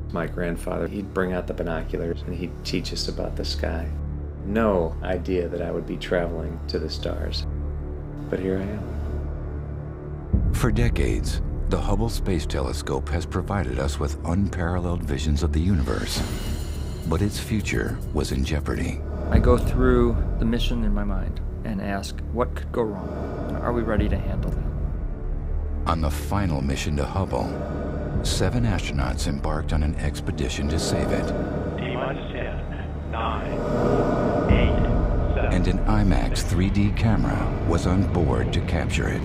My grandfather, he'd bring out the binoculars and he'd teach us about the sky. No idea that I would be traveling to the stars. But here I am. For decades, the Hubble Space Telescope has provided us with unparalleled visions of the universe. But its future was in jeopardy. I go through the mission in my mind and ask, what could go wrong? Are we ready to handle that? On the final mission to Hubble, 7 astronauts embarked on an expedition to save it. T-minus 10, 9, 8, 7. And an IMAX 3D camera was on board to capture it.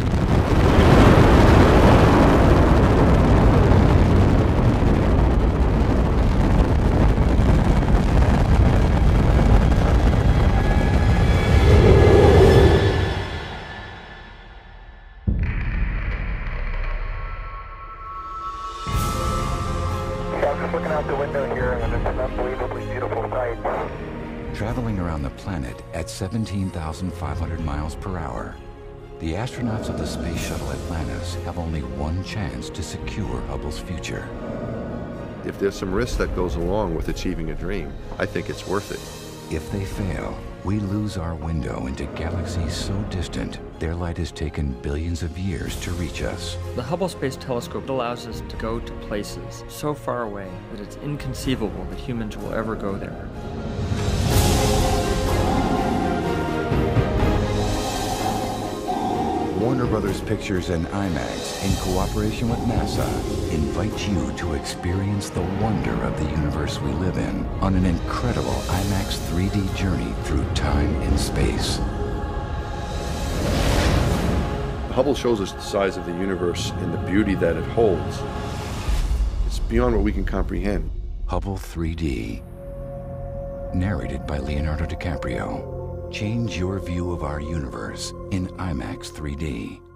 I'm just looking out the window here, and it's an unbelievably beautiful sight. Traveling around the planet at 17,500 miles per hour, the astronauts of the Space Shuttle Atlantis have only one chance to secure Hubble's future. If there's some risk that goes along with achieving a dream, I think it's worth it. If they fail, we lose our window into galaxies so distant, their light has taken billions of years to reach us. The Hubble Space Telescope allows us to go to places so far away that it's inconceivable that humans will ever go there. Warner Bros. Pictures and IMAX, in cooperation with NASA, invite you to experience the wonder of the universe we live in on an incredible IMAX 3D journey through time and space. Hubble shows us the size of the universe and the beauty that it holds. It's beyond what we can comprehend. Hubble 3D, narrated by Leonardo Dicaprio. Change your view of our universe in IMAX 3D.